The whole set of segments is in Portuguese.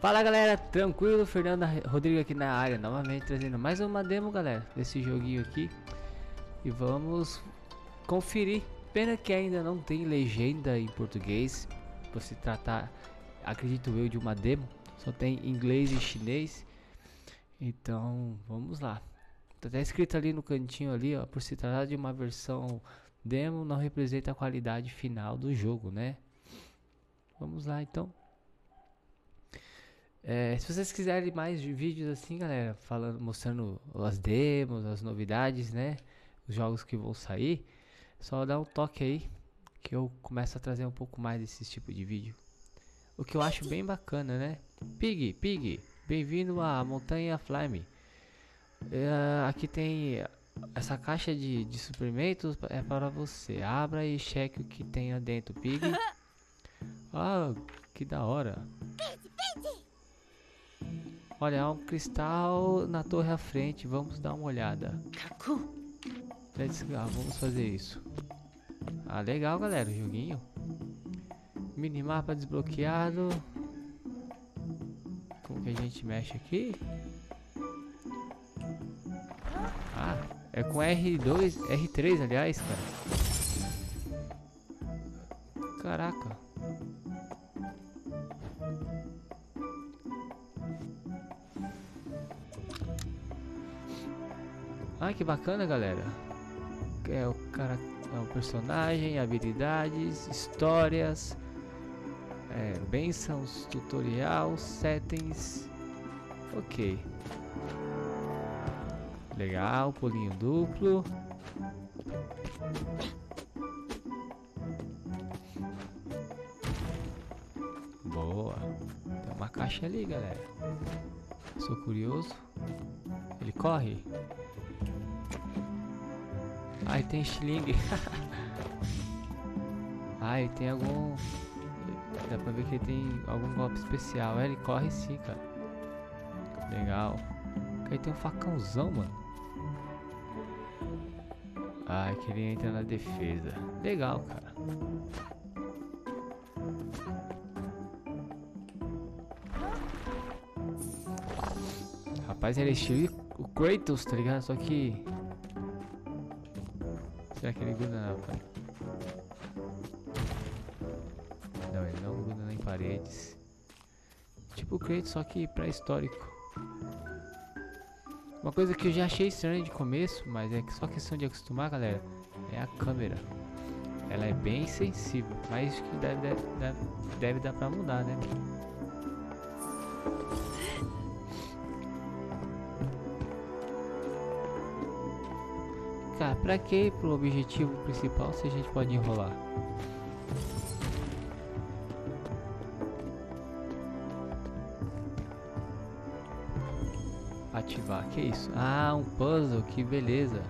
Fala galera, tranquilo? Fernando Rodrigo aqui na área, novamente trazendo mais uma demo, galera, desse joguinho aqui. E vamos conferir. Pena que ainda não tem legenda em português, por se tratar, acredito eu, de uma demo. Só tem inglês e chinês. Então, vamos lá. Tá até escrito ali no cantinho ali, ó, por se tratar de uma versão demo, não representa a qualidade final do jogo, né? Vamos lá então. Se vocês quiserem mais vídeos assim, galera, falando, mostrando as demos, as novidades, né? Os jogos que vão sair, só dá um toque aí que eu começo a trazer um pouco mais desse tipo de vídeo. O que eu acho bem bacana, né? Pig, bem-vindo à Montanha Flame. Aqui tem essa caixa de suprimentos, é para você. Abra e cheque o que tem dentro, Pig. Ah, que da hora. Olha, há um cristal na torre à frente, vamos dar uma olhada. Vamos fazer isso. Ah, legal, galera, o joguinho. Minimapa desbloqueado. Como que a gente mexe aqui? Ah, é com R2, R3, aliás, cara. Caraca. Ah, que bacana, galera. É o cara, é o personagem, habilidades, histórias, bênçãos, tutorial, settings. Ok. Legal, pulinho duplo. Boa. Tem uma caixa ali, galera. Sou curioso. Ele corre? Ai, tem estilingue. Ai, tem algum... Dá pra ver que ele tem algum golpe especial. Ele corre sim, cara. Legal. Aí tem um facãozão, mano. Ai, que ele entra na defesa. Legal, cara. Rapaz, ele é estilo o Kratos, tá ligado? Só que... Será que ele gruda na... Não, ele não gruda em paredes. Tipo o Kratos, só que pré-histórico. Uma coisa que eu já achei estranha de começo, mas é só questão de acostumar, galera, é a câmera. Ela é bem sensível, mas que deve dar pra mudar, né? Cara, pra que pro objetivo principal se a gente pode enrolar? Ativar, que isso? Ah, um puzzle, que beleza.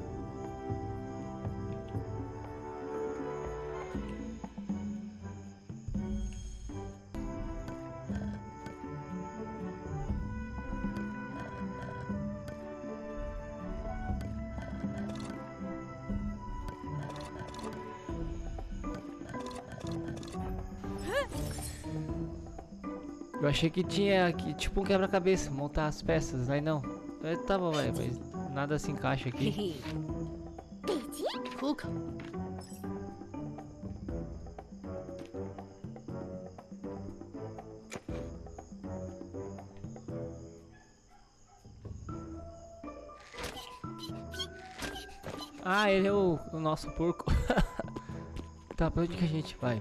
Eu achei que tinha aqui, tipo um quebra-cabeça, montar as peças, aí não. Tá bom, mas nada se encaixa aqui. Ah, ele é o nosso porco. Tá, pra onde que a gente vai?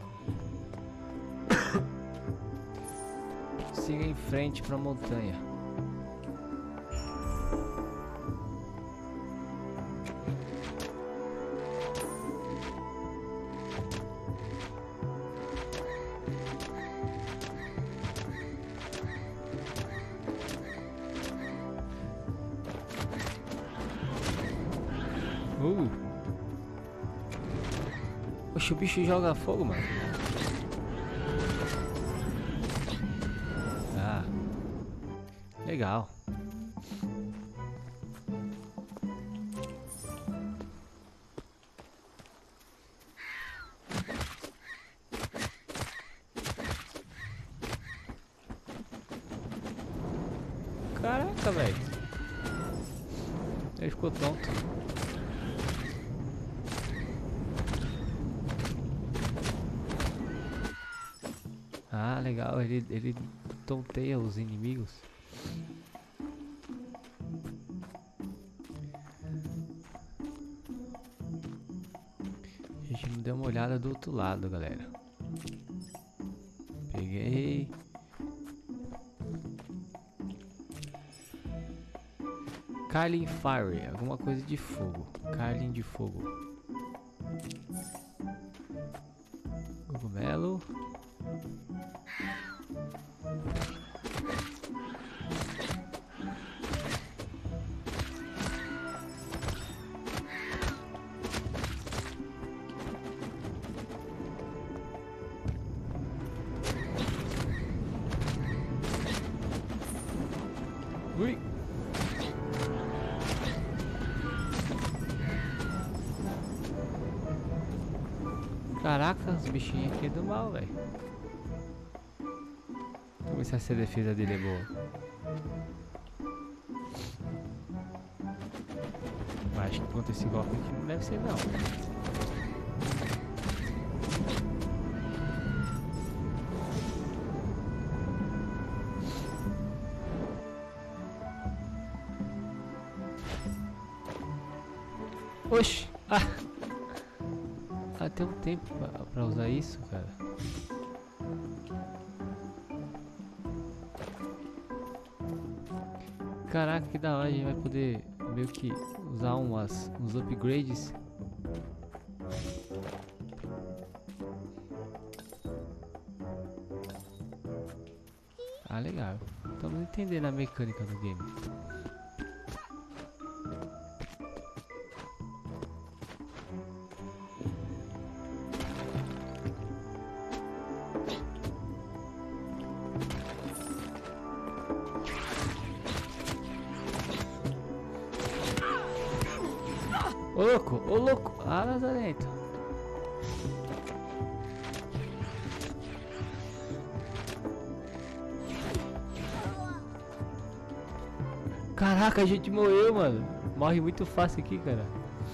Siga em frente pra montanha. Oxe, o bicho joga fogo, mano. Ah, legal. Caraca, velho. Ele ficou tonto. Ah, legal. Ele tonteia os inimigos. A gente não deu uma olhada do outro lado, galera. Peguei. Carlin Fire, alguma coisa de fogo. Carlin de fogo. Cogumelo. Ui. Caraca, os bichinhos aqui é do mal, velho. Vamos ver se essa defesa dele é boa. Acho que contra esse golpe aqui não deve ser não. Oxi! Ah, tem um tempo pra usar isso, cara. Caraca, que da hora, a gente vai poder meio que usar uns upgrades. Ah, legal. Estamos entendendo a mecânica do game. Ô louco, ô louco! Ah, Lazarento! Caraca, a gente morreu, mano! Morre muito fácil aqui, cara.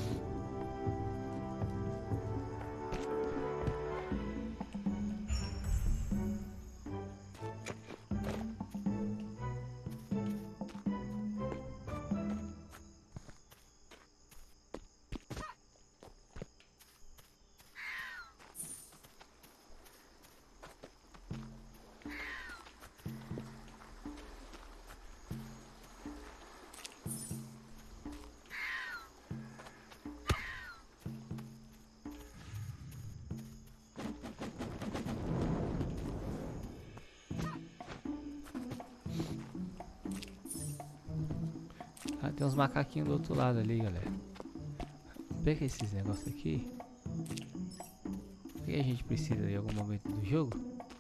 Ah, tem uns macaquinhos do outro lado ali, galera. Pega esses negócios aqui. O que a gente precisa em algum momento do jogo?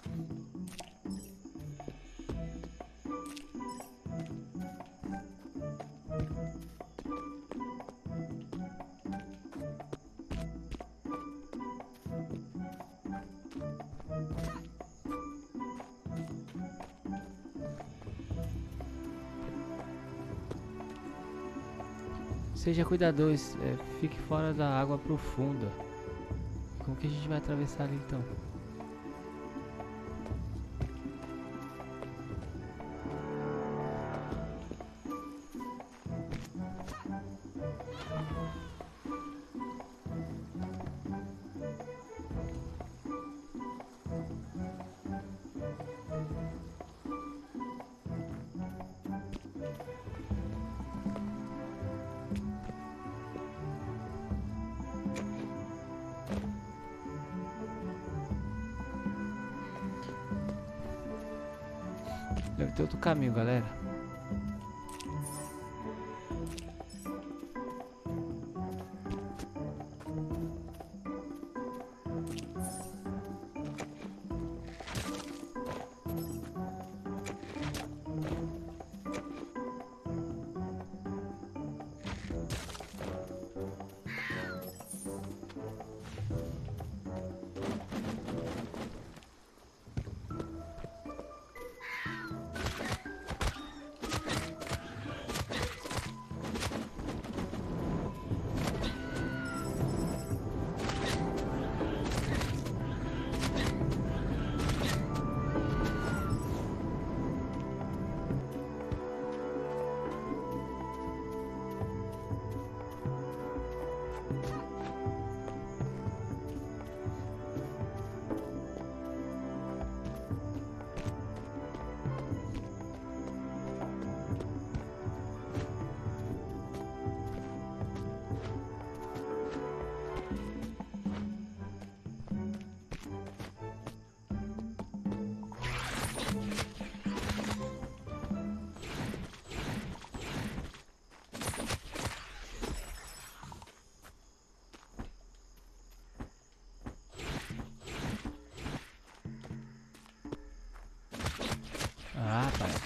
Seja cuidadoso, fique fora da água profunda. Como que a gente vai atravessar ali então? Deve ter outro caminho, galera.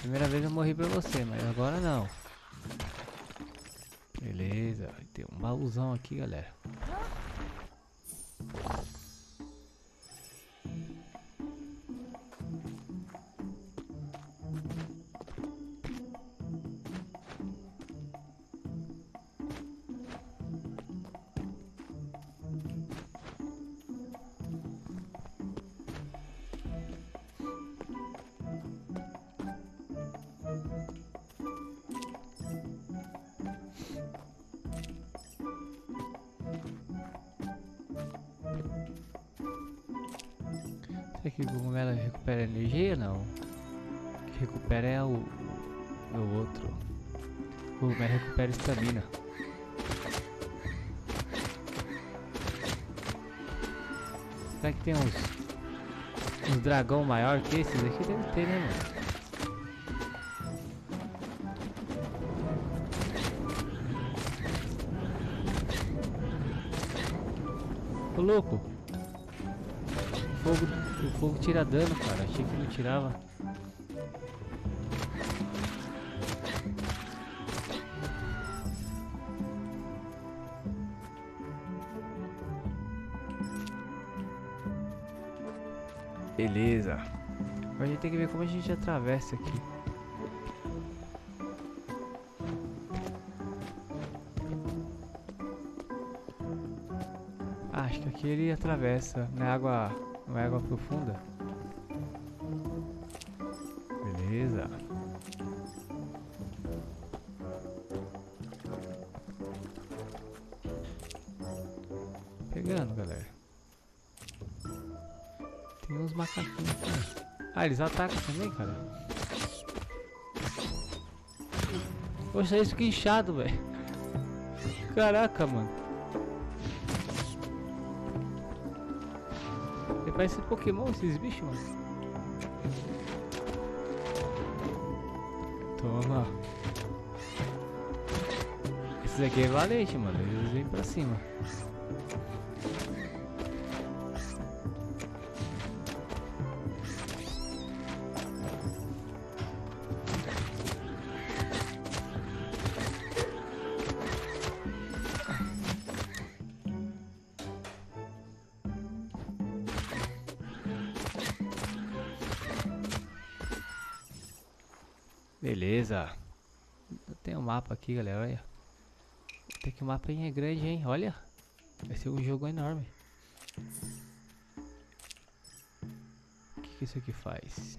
Primeira vez eu morri pra você, mas agora não. Beleza, tem um baúzão aqui, galera. Será que o cogumelo recupera energia? Não. O que recupera é o outro. O cogumelo recupera estamina. Será que tem uns dragão maior que esses aqui? Deve ter, né, mano? Ô louco! O fogo tira dano, cara. Achei que não tirava. Beleza. Agora a gente tem que ver como a gente atravessa aqui. Acho que aqui ele atravessa. Não é água profunda. Beleza. Pegando, galera. Tem uns macaquinhos aqui. Ah, eles atacam também, cara. Poxa, isso que inchado, velho. Caraca, mano. Parece Pokémon esses bichos, mano. Toma. Esses aqui é valente, mano. Eles vêm pra cima. Beleza. Tem um mapa aqui, galera, olha. Tem que o mapa é grande, hein, olha. Vai ser um jogo enorme. O que isso aqui faz?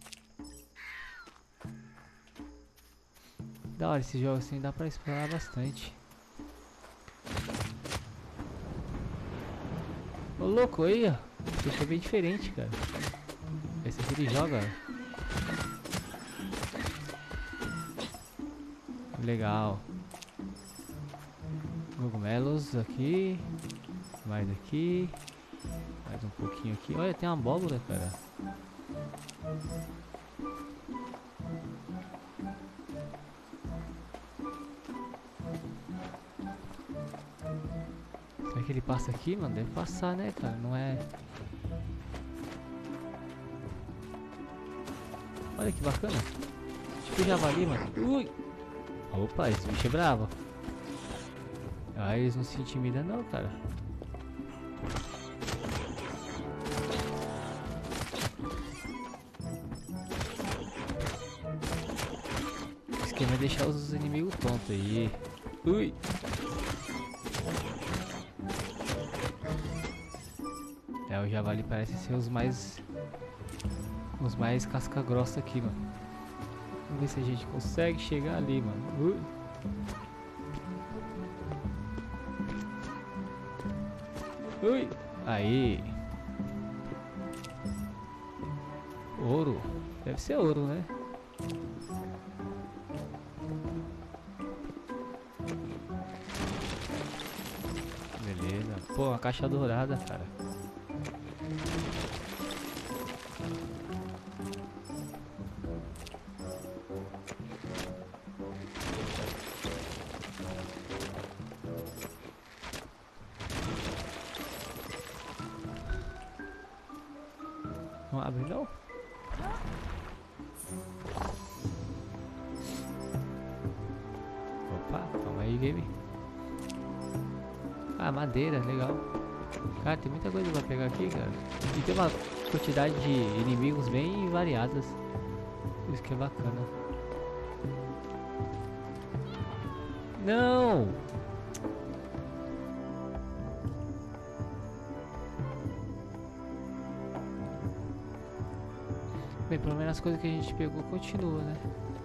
Da hora, esse jogo assim dá pra explorar bastante. Ô louco, aí, ó. Esse aqui é bem diferente, cara. Esse aqui ele joga, ó. Legal. Cogumelos aqui. Mais aqui. Mais um pouquinho aqui. Olha, tem uma abóbora, cara. Será que ele passa aqui, mano? Deve passar, né, cara? Não é... Olha que bacana. Tipo javali, mano. Ui! Opa, esse bicho é bravo. Ah, eles não se intimidam não, cara. O esquema é deixar os inimigos tontos aí. Ui! É, o javali parece ser os mais casca grossa aqui, mano. Vamos ver se a gente consegue chegar ali, mano. Ui! Aí! Ouro? Deve ser ouro, né? Beleza. Pô, uma caixa dourada, cara. Não abre não? minigame. Ah, madeira, legal. Cara, tem muita coisa pra pegar aqui, cara. E tem uma quantidade de inimigos bem variadas. Isso que é bacana. Não! Bem, pelo menos as coisas que a gente pegou continua, né?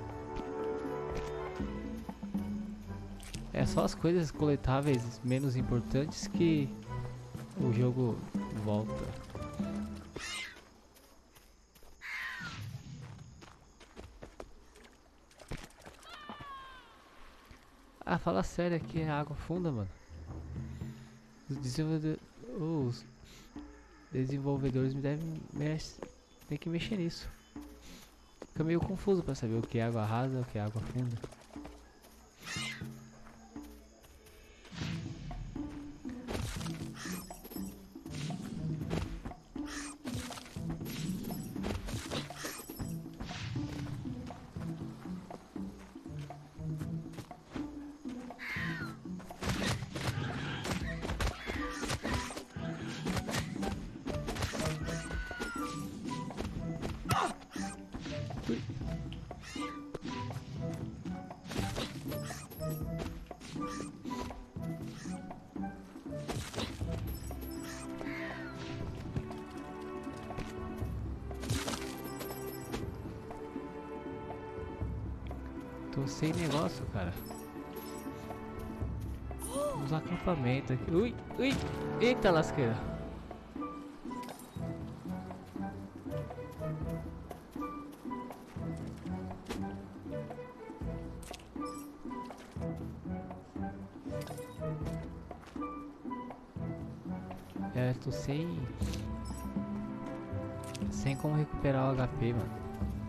É só as coisas coletáveis menos importantes que o jogo volta. Ah, fala sério, aqui é água funda, mano. Os desenvolvedores me devem tem que mexer nisso. Fica meio confuso pra saber o que é água rasa e o que é água funda. Tô sem negócio, cara. Uns acampamentos aqui. Ui, ui. Eita lasqueira. É, tô sem como recuperar o HP, mano.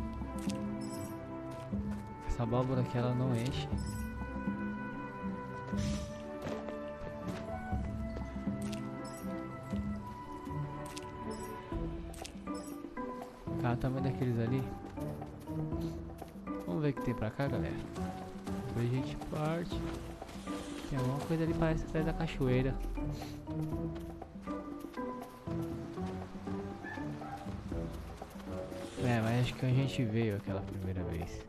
Essa abóbora aqui ela não enche. Cara, o tamanho daqueles ali. Vamos ver o que tem pra cá, galera. Depois a gente parte. Tem alguma coisa ali, parece atrás da cachoeira. É, mas acho que a gente veio aquela primeira vez.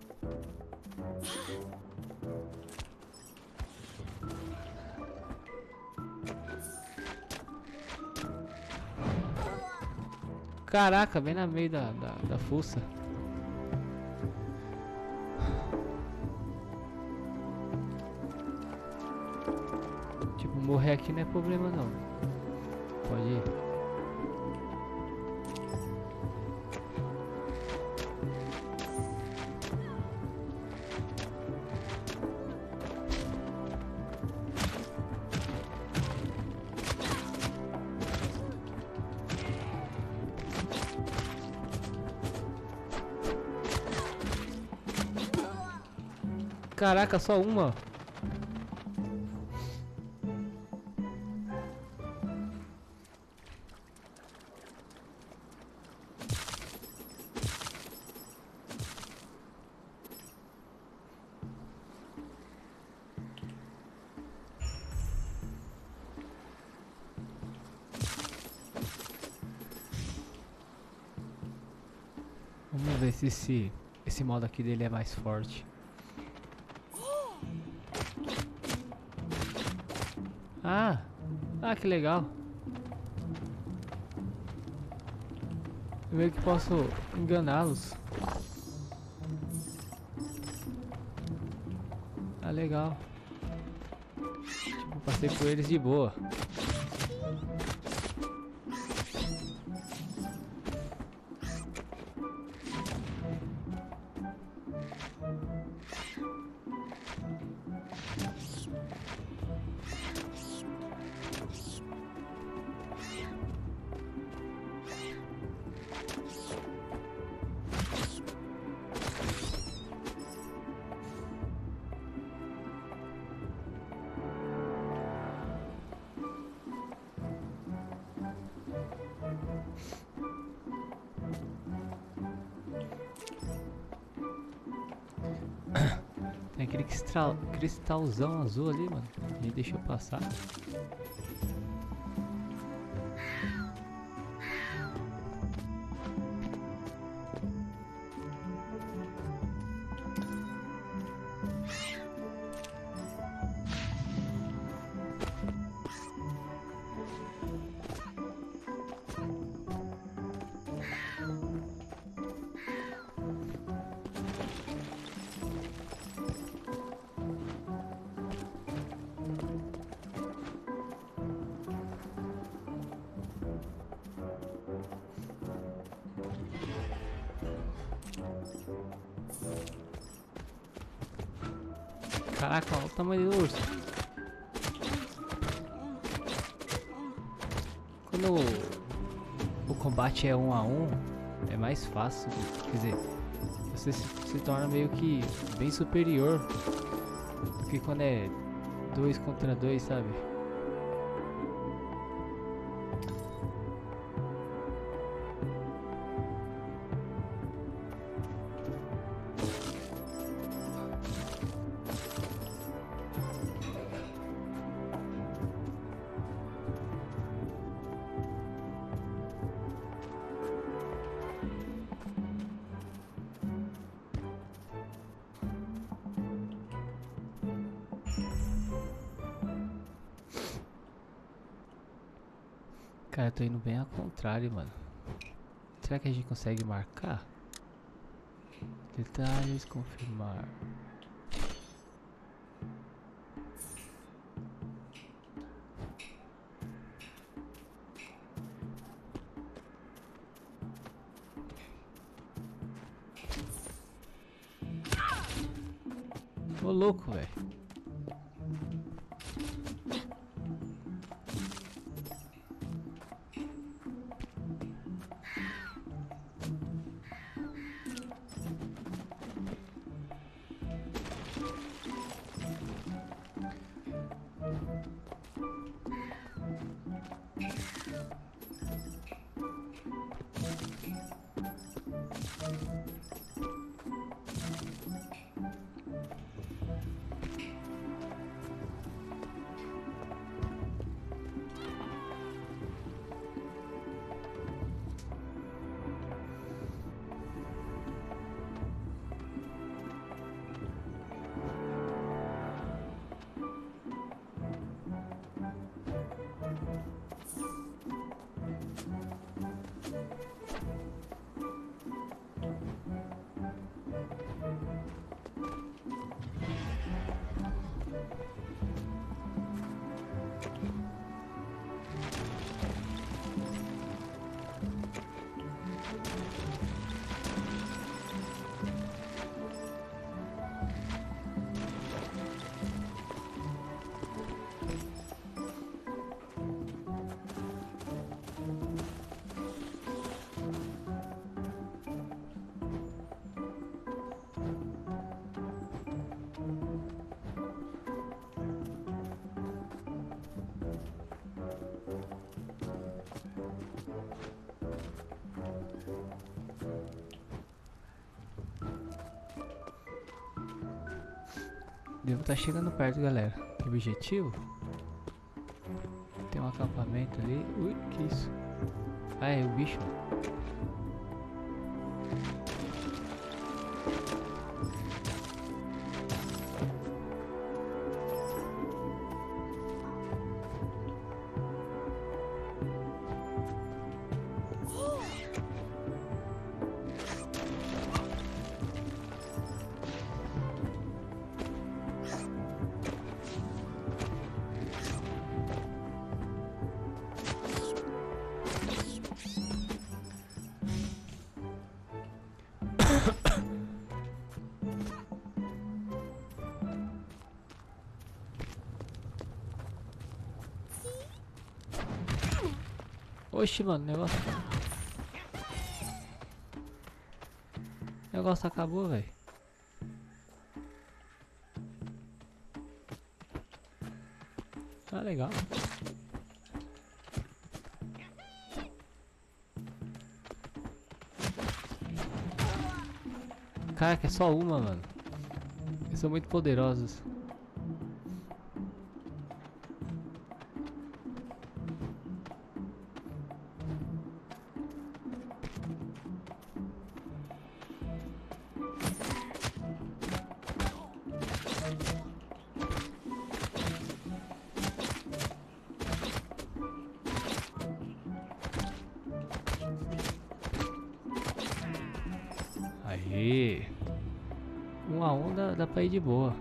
Caraca, bem na meio da fuça. Tipo, morrer aqui não é problema não. Pode ir. Caraca, só uma. Vamos ver se esse modo aqui dele é mais forte. Ah, que legal. Eu meio que posso enganá-los. Ah, legal. Tipo, passei por eles de boa. Tem aquele cristalzão azul ali, mano. E deixa eu passar. Caraca, olha o tamanho do urso. Quando o combate é 1 a 1, é mais fácil. Quer dizer, você se torna meio que bem superior do que quando é 2 contra 2, sabe? Cara, eu tô indo bem ao contrário, mano. Será que a gente consegue marcar? Detalhes, confirmar. Ô louco, velho. Devo estar chegando perto, galera. Objetivo? Tem um acampamento ali. Ui, que isso? Ah, é o bicho. Oxi, mano, o negócio acabou, velho. Tá legal. Caraca, é só uma, mano. Eles são muito poderosos. Aí, 1 a 1 dá pra ir de boa.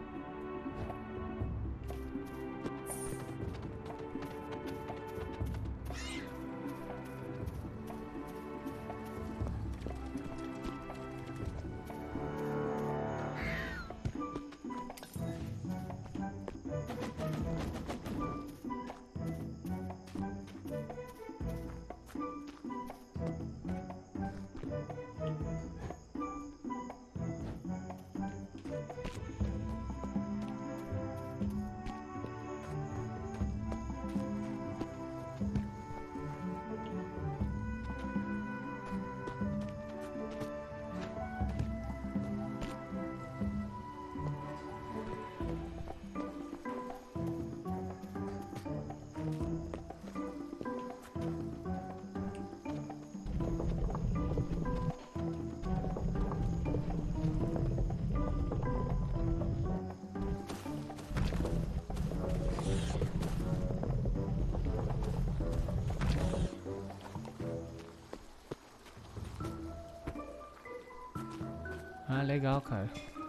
Ah, legal, cara.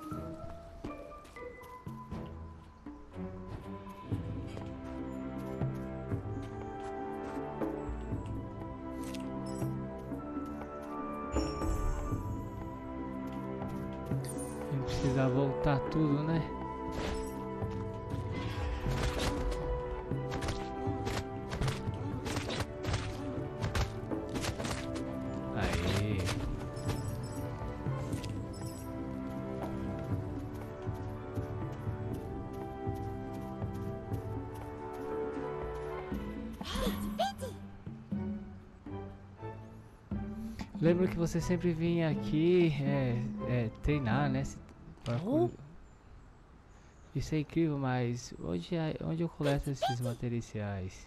Não precisa voltar tudo, né? Aí. Lembro que você sempre vinha aqui treinar, né? Isso é incrível, mas onde eu coleto esses materiais?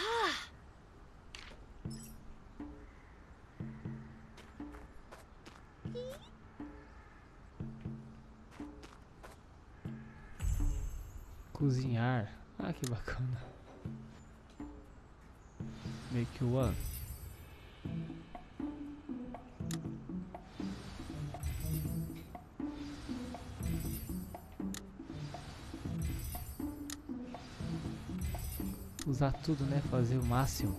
Cozinhar. Ah, que bacana. Make one. Usar tudo, né? Fazer o máximo.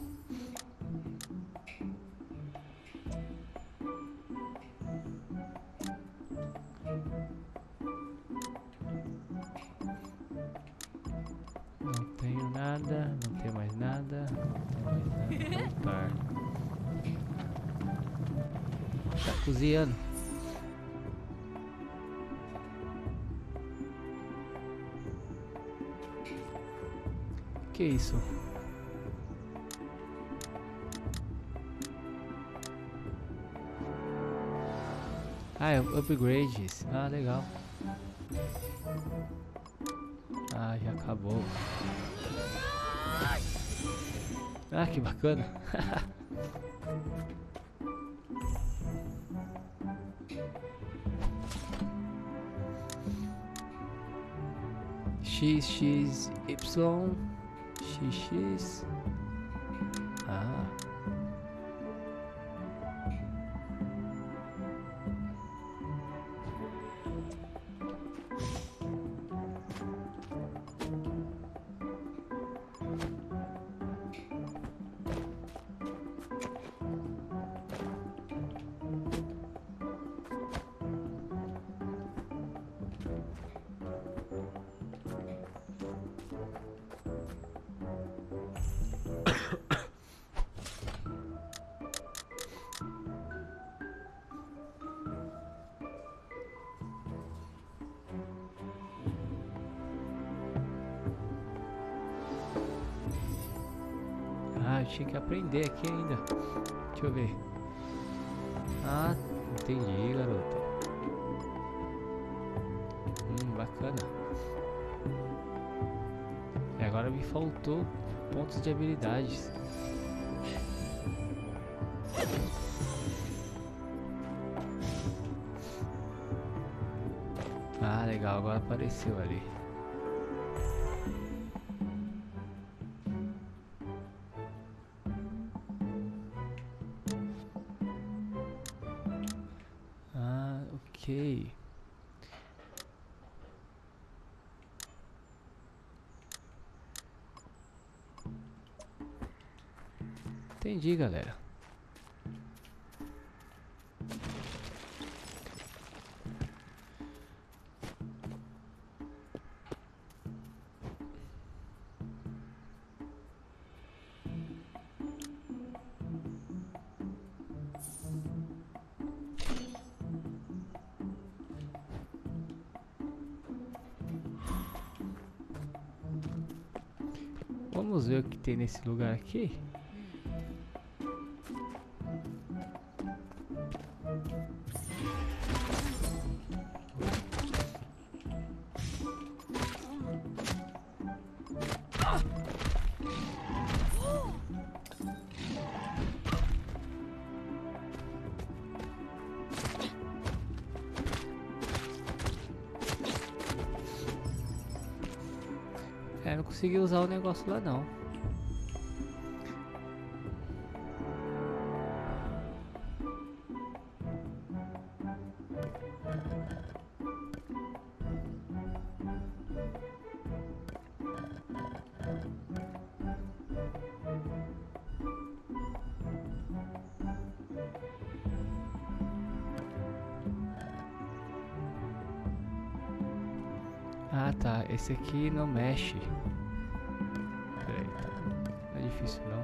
Não tenho nada, não tenho mais nada, não tenho mais nada. Voltar. Tá cozinhando. Que isso? Ah, é upgrades. Ah, legal. Ah, já acabou. Ah, que bacana. XX, Y, XX. Ah. Ah, eu tinha que aprender aqui ainda. Deixa eu ver. Ah, entendi, garoto. bacana. E agora me faltou pontos de habilidades. Ah, legal, agora apareceu ali. Ah, ok. Entendi, galera. Vamos ver o que tem nesse lugar aqui. Não consegui usar o negócio lá não. Ah tá, esse aqui não mexe. Peraí, tá. Não é difícil não.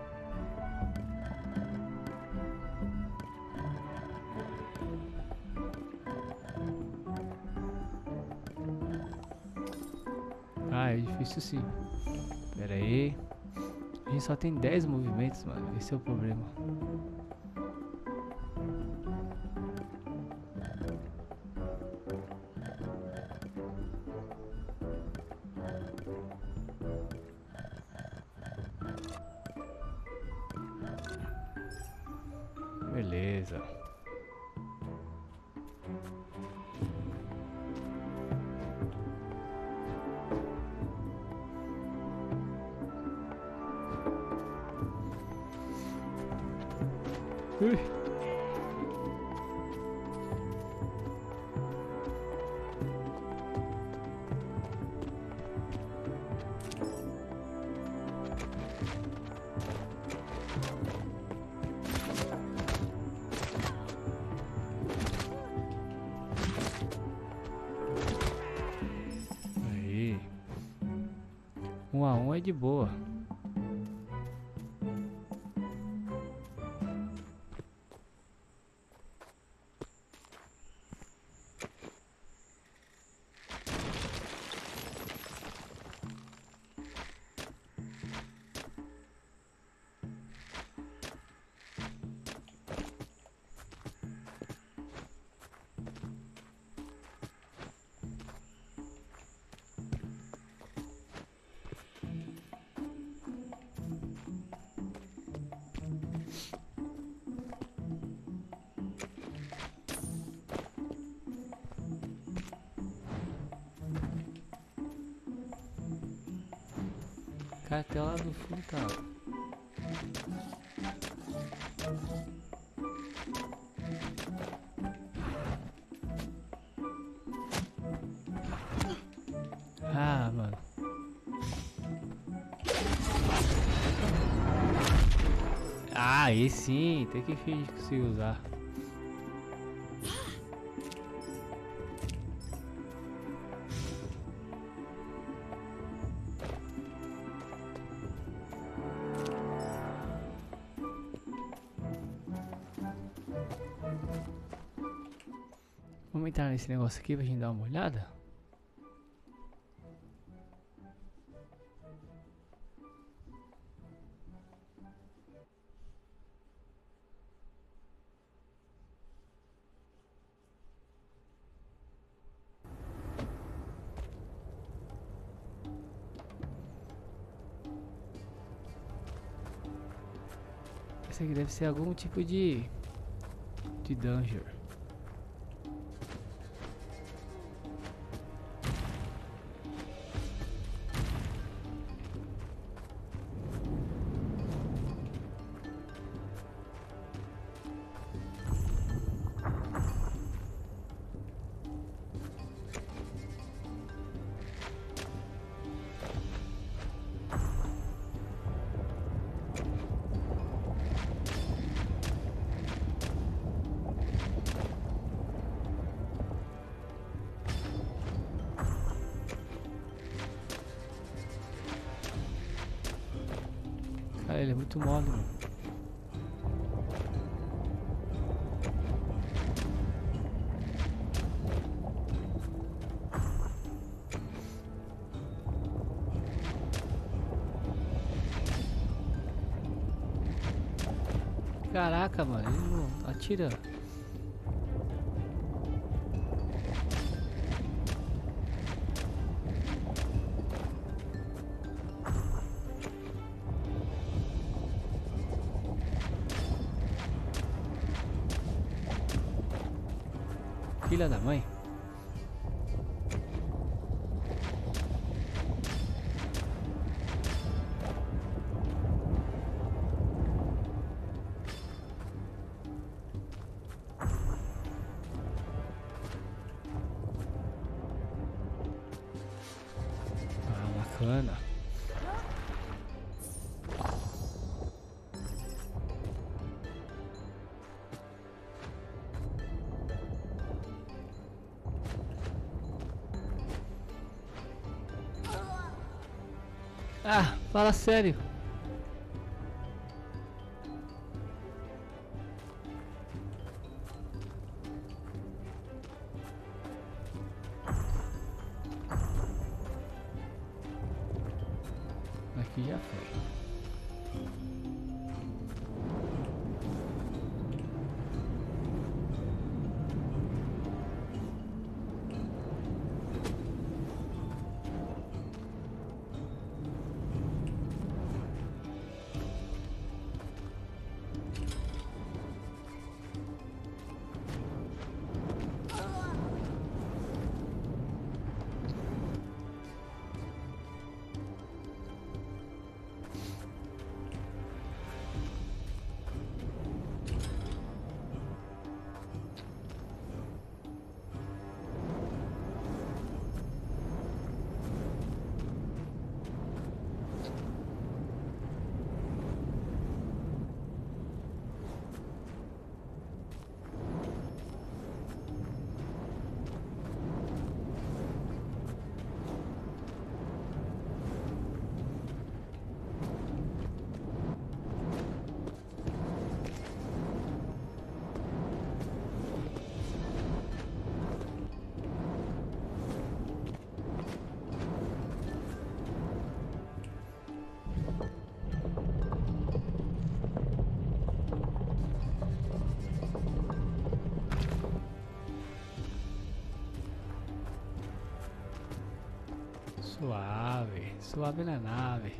Ah, é difícil sim. Pera aí. A gente só tem 10 movimentos, mano. Esse é o problema. Beleza. Ui. Aí. 1 a 1 é de boa. Cara, até lá no fundo tá. Ah, mano. Ah, aí sim, tem que fingir que consigo usar. Vamos entrar nesse negócio aqui pra gente dar uma olhada. Isso aqui deve ser algum tipo de dungeon. Cara, ele é muito mole, mano. Caraca, mano, ele não atira. Filha da mãe. Ah, bacana. Ah, fala sério. Aqui já foi. Suave, suave na nave.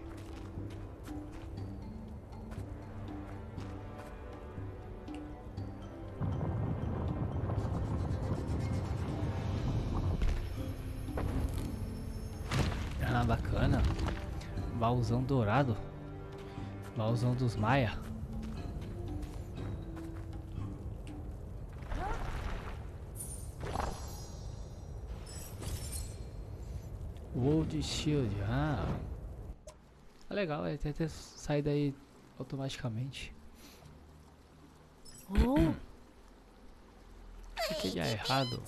Ah, bacana. Baúzão dourado. Baúzão dos Maia. World Shield. Ah, legal, ele tem que sair daí automaticamente. Oh. O que é errado?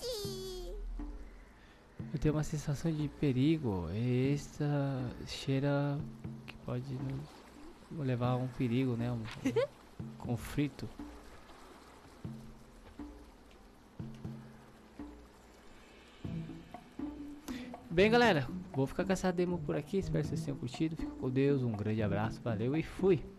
Eu tenho uma sensação de perigo. Esta cheira que pode nos levar a um perigo, né? Um conflito. Bem, galera, vou ficar com essa demo por aqui. Espero que vocês tenham curtido. Fica com Deus, um grande abraço, valeu e fui!